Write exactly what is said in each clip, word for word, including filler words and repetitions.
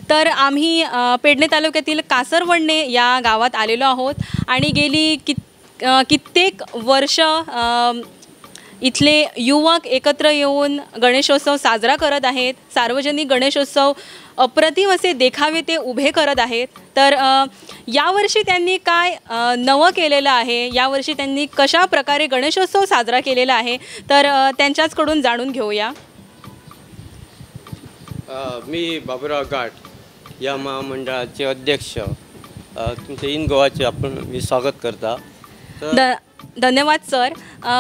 तर आम्ही पेडणे तालुक्यातील कासरवडणे या गावात आलेलो आहोत आणि गेली कित कित्येक वर्ष इथले युवक एकत्र येऊन गणेशोत्सव साजरा करत आहेत। सार्वजनिक गणेशोत्सव अप्रतिम असे देखावे ते उभे करत आहेत। तर यावर्षी त्यांनी काय नवं केलेलं आहे, यावर्षी त्यांनी कशा प्रकारे गणेशोत्सव साजरा केलेला आहे, तर त्यांच्याचकडून जाणून घेऊया। मी बाबुराव गाठ या महामंडळाचे अध्यक्ष, तुमचे इन गोवाचे आपण मी स्वागत करता। द धन्यवाद सर।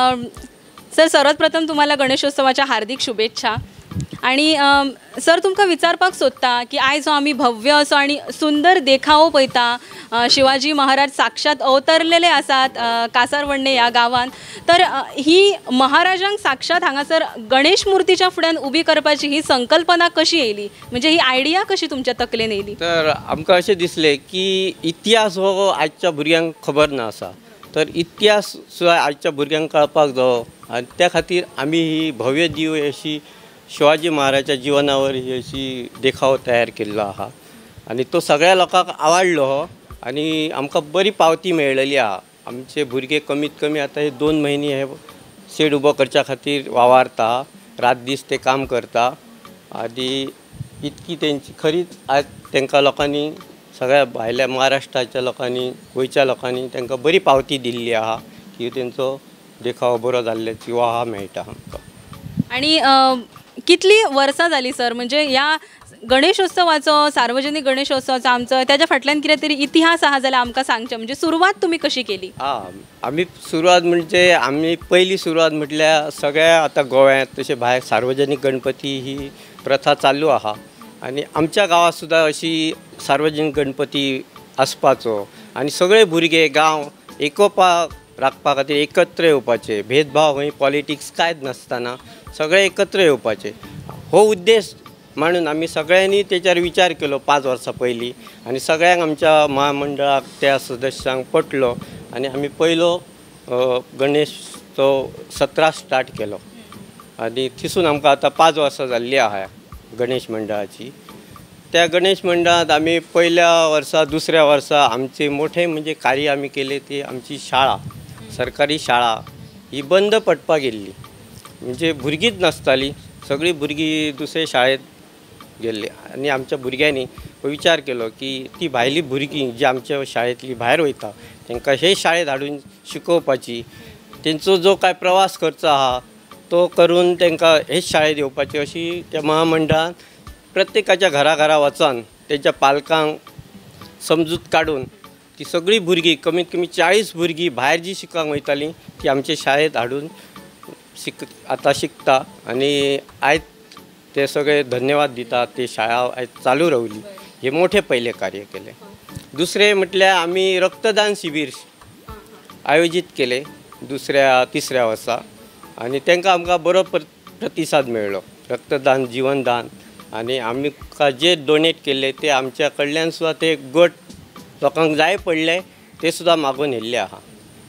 सर सर्वात प्रथम तुम्हाला गणेशोत्सवाच्या हार्दिक शुभेच्छा। आणि सर तुमका विचारपाक सोदता की आयज आम्ही भव्य असो आणि सुंदर देखावो पळयता, शिवाजी महाराज साक्षात अवतरलेले आसात कासारवडणे या गावान। तर ही महाराजांक साक्षात हांगासर गणेश मूर्तीच्या फुड्यान उभी करपाची ही संकल्पना कशी येयली, म्हणजे ही आयडिया कशी तुमच्या तकलेन येयली? तर आमकां अशें दिसले की इतिहास हो आजच्या भुरग्यांक खबर ना आसा, तर इतिहास सुद्दां आजच्या भुरग्यांक कळपाक जावो आनी त्या खातीर आमी ही भव्य दिव्य अशी शिवाजी महाराजाच्या जीवनावर ही अशी देखाव तयार केल्लो आहा आणि तो सगळ्या लोकांक आवडलो हो आणि आमकां बरी पावती मेळलेली आहा। आमचे भुरगे कमीत कमी आता हे दोन महिने हे शेड उबो करच्या खातीर वावरता, रात दीस ते काम करता आनी इतकी तेंची खरीच आज तांकां लोकांनी सगळ्या भायल्या महाराष्ट्राच्या लोकांनी गोंयच्या लोकांनी तांकां बरी पावती दिल्ली आहा की तेंचो देखाव बरो जाल्ल्याची वाह मेळटा आमकां। आणि कितली वर्सां जाली सर, म्हणजे या गणेशोत्सवाचो सार्वजनिक गणेशोत्सवाचो आमचो त्याच्या फाटल्यान कितें तरी इतिहास आहा जाल्यार आमकां सांगचें, म्हणजे सुरवात तुम्ही कशी केली? हां, आमी सुरवात म्हणजे आमी पयली सुरवात म्हटल्यार सगळ्या आता गोव्यात तशें भायर सार्वजनिक गणपती ही प्रथा चालू आहा आणि आमच्या गांवांत सुद्दां अशी सार्वजनिक गणपती आसपाचो आणि सगळे भुरगे गांव एकोपा राखपा खातीर एकत्र येवपाचे, भेदभाव खंय पॉलिटिक्स कांयच नासतना सगळे एकत्र येवपाचे हो उद्देश म्हणून आमी सगळ्यांनी तेचेर विचार केलो पांच वर्सां पयलीं आणि सगळ्यांक आमच्या महामंडळाक त्या सदस्यांक पटलो आणि आमी पयलो गणेशोत्सव सतरा स्टार्ट केलो आणि थिसून आमकां आतां पांच वर्सां जाल्लीं आहा गणेश मंडळाची। त्या गणेश मंडळात आमी पहिल्या वर्सा दुसऱ्या वर्सा आमचे मोठे म्हणजे कार्य आमी केले ती आमची शाळा, सरकारी शाळा ही बंद पडपाक गेल्ली, म्हणजे भुरगींच नासताली, सगळी भुरगीं दुसरे शाळेत गेल्ली आणि आमच्या भुरग्यांनी विचार केलो की ती भायली भुरगीं जी आमच्या शाळेंतली भायर वयता तांकां हे शाळेंत हाडून शिकोवपाची, तेंचो जो काय प्रवास खर्च आहा तो करून तांकां हेच शाळेंत येवपाची अशी त्या महामंडळान प्रत्येकाच्या घरा घरा वचून तेंच्या पालकांक समजूत काढून ती सगळी भुरगीं कमीत कमी चाळीस भुरगीं भायर जी शिकांक वयतालीं ती आमच्या शाळेंत हाडून शिक आतां शिकता आणि आयज ते सगळे धन्यवाद दिता, ते शाळा आयज चालू रावली, हे मोठे पहिले कार्य केले। दुसरे म्हटल्यार आमी रक्तदान शिबीर आयोजीत केले दुसऱ्या तिसऱ्या वर्सा आणि तांकां आमकां बरो प्रतिसाद मेळ्ळो। रक्तदान, जीवनदान आणि आमकां जे डोनेट केले ते आमच्या कडल्यान सुद्दां ते गट लोकांक जाय पडले ते सुद्दां मागून येयल्ले आहा।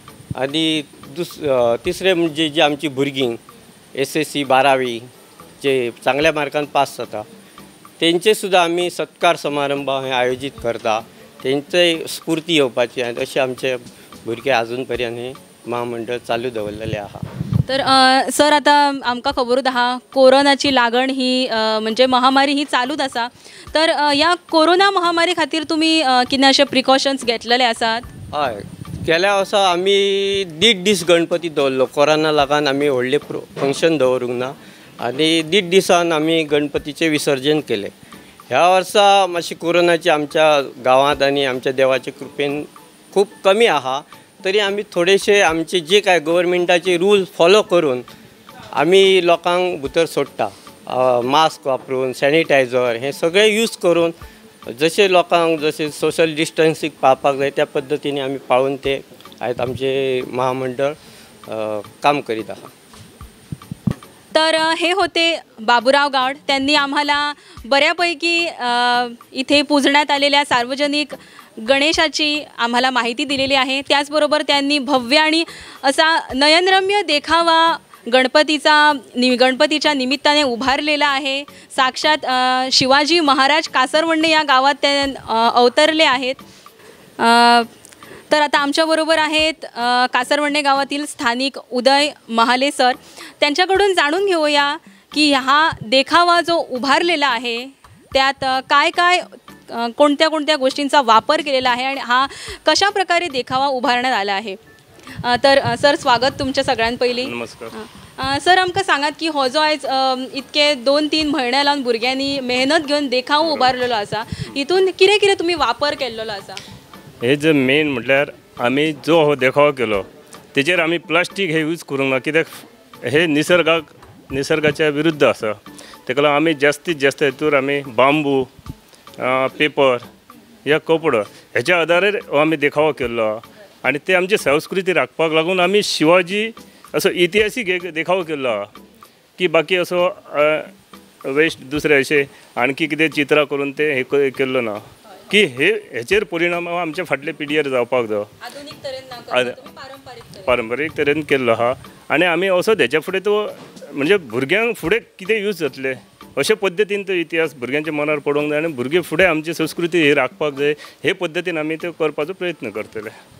आणि दुस तिसरे म्हणजे जी आमची भुरगीं एस एस सी बारावी जे चांगल्या मार्कान पास जाता तेंचे सुद्दां आमी सत्कार समारंभ हे आयोजीत करता, तेंचे स्फूर्ती येवपाची आनी अशें आमचे भुरगे अजून पर्यंत हे महामंडळ चालू दवरलेले आहा। तर सर आता आमकां खबरूच आहा कोरोनाची लागण ही म्हणजे महामारी ही चालूच आसा, तर या कोरोना महामारी खातीर तुमी कितें अशे प्रिकॉशन्स घेतलेले आसात? हय, गेल्या वर्सा आमी देड दीस गणपती दवरलो, कोरोना लागून आमी व्हडले फंक्शन दवरूंक ना आणि देड दिसान आमी गणपतीचे विसर्जन केले। ह्या वर्सा मातशी कोरोनाची आमच्या गांवांत आणि आमच्या देवाचे कृपेन खूप कमी आहा, तरी आमी थोडेशे आमचे जे काय गव्हर्मेंटाचे रूल फॉलो करून आमी लोकांक भितर सोडटा, मास्क वापरून, सॅनिटायझर हे सगळे यूज करून जसे लोकांक जसे सोशल डिस्टन्सिंग पाळपाक जाय त्या पद्दतीने आमी पाळून ते आयज आमचे महामंडळ काम करीत आहा। तर हे होते बाबुराव गाड, त्यांनी आम्हाला बऱ्यापैकी इथे पूजण्यात आलेल्या सार्वजनिक गणेशाची आम्हाला माहिती दिलेली आहे। त्याचबरोबर त्यांनी भव्य आणि असा नयनरम्य देखावा गणपतीचा नि गणपतीच्या निमित्ताने उभारलेला आहे. साक्षात अ, शिवाजी महाराज कासरवंडे या गावात ते अ, अवतरले आहेत. अ, तर आता आमच्याबरोबर आहेत अ, कासरवंडे गावातील स्थानिक उदय महाले सर. त्यांच्याकडून जाणून घेऊया की हा देखावा जो उभारलेला आहे त्यात अ, काय काय अ, कोणत्या कोणत्या गोष्टींचा वापर केलेला आहे आणि हा कशा प्रकारे देखावा उभारण्यात आला आहे. अ, तर अ, सर स्वागत तुमच्या सगळ्यां पहिली. नमस्कार. अ, सर आमकां सांगात की हो जो आयज अ, इतके दोन तीन म्हयने लावन भुरग्यांनी मेहनत घेवन देखावो उबारलेलो आसा हितून कितें कितें तुमी वापर केल्लो आसा. हे जे मेन म्हटल्यार आमी जो हो देखावो केलो तेजेर आमी प्लास्टीक हे यूज करूंक ना, कित्याक हे निसर्गाक निसर्गाच्या विरुद्ध आसा. तेका लागून आमी जास्तीत जास्त हेतूर आमी बांबू, पेपर या कपडो हेच्या आदारार हो आमी देखावो केल्लो आनी ते आमची संस्कृती राखपाक लागून आमी शिवाजी असो इतिहासीक एक देखावो केल्लो आहा की बाकी असो वेस्ट दुसरे अशे आणखी कितें चित्रां करून ते हे केल्लो ना की हे हेचेर परिणाम आमच्या फाटल्या पिढयेर जावपाक जाय. आधुनिक तरेन ना करता तुमी पारंपारीक तरेन पारंपारीक तरेन केल्लो आहा आनी आमी असो हेच्या फुडें तो म्हणजे भुरग्यांक फुडें कितें यूज जातले अशे पद्दतीन तो इतिहास भुरग्यांच्या मनार पडोवंक जाय आनी भुरगे फुडें आमची संस्कृती ही राखपाक जाय हे पद्दतीन आमी त्यो करपाचो प्रयत्न करतले.